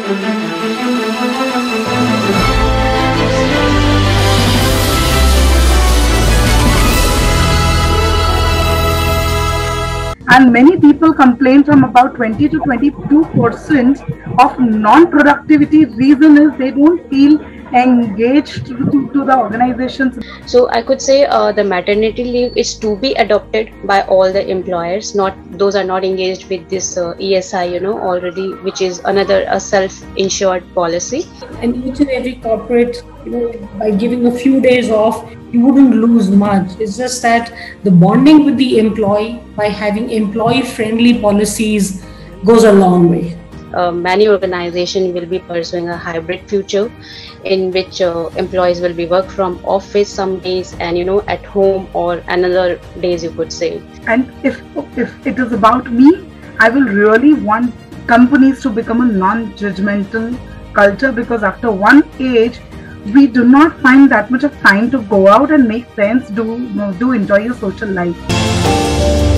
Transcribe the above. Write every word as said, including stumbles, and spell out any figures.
And many people complain from about twenty to twenty-two percent of non-productivity reason is they don't feel engaged to, to, to the organizations. So I could say uh, the maternity leave is to be adopted by all the employers. Not those are not engaged with this uh, E S I, you know, already, which is another a self-insured policy. And each and every corporate, you know, by giving a few days off, you wouldn't lose much. It's just that the bonding with the employee by having employee-friendly policies goes a long way. Uh, many organizations will be pursuing a hybrid future in which uh, employees will be work from office some days and, you know, at home or another days, you could say. And if if it is about me, I will really want companies to become a non-judgmental culture, because after one age, we do not find that much of time to go out and make friends, do, do enjoy your social life.